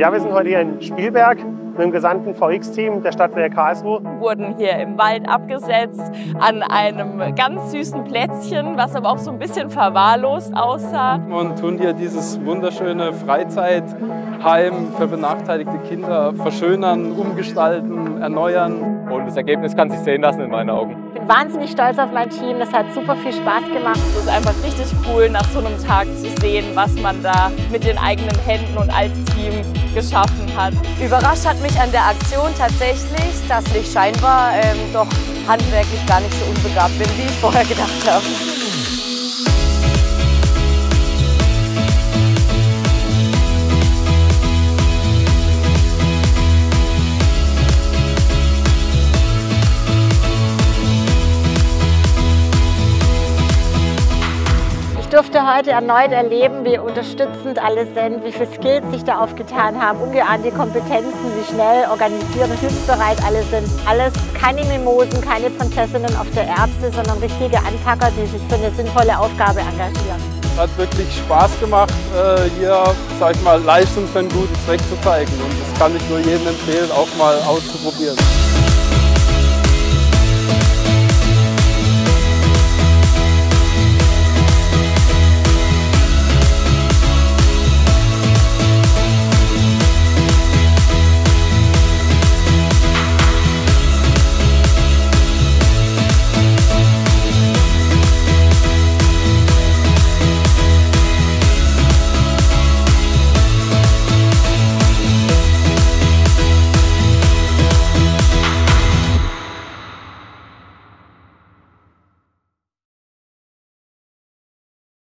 Ja, wir sind heute hier in Spielberg mit dem gesamten VX-Team der Stadtwerke Karlsruhe. Wir wurden hier im Wald abgesetzt an einem ganz süßen Plätzchen, was aber auch so ein bisschen verwahrlost aussah. Und tun hier dieses wunderschöne Freizeitheim für benachteiligte Kinder verschönern, umgestalten, erneuern. Und das Ergebnis kann sich sehen lassen in meinen Augen. Ich bin wahnsinnig stolz auf mein Team, das hat super viel Spaß gemacht. Es ist einfach richtig cool, nach so einem Tag zu sehen, was man da mit den eigenen Händen und als Team geschaffen hat. Überrascht hat mich an der Aktion tatsächlich, dass ich scheinbar doch handwerklich gar nicht so unbegabt bin, wie ich vorher gedacht habe. Ich durfte heute erneut erleben, wie unterstützend alle sind, wie viele Skills sich da aufgetan haben, ungeahnte Kompetenzen, wie schnell, organisiert und hilfsbereit alle sind. Alles keine Mimosen, keine Prinzessinnen auf der Erbse, sondern richtige Anpacker, die sich für eine sinnvolle Aufgabe engagieren. Hat wirklich Spaß gemacht, hier, sag ich mal, Leistung für einen guten Zweck zu zeigen. Und das kann ich nur jedem empfehlen, auch mal auszuprobieren.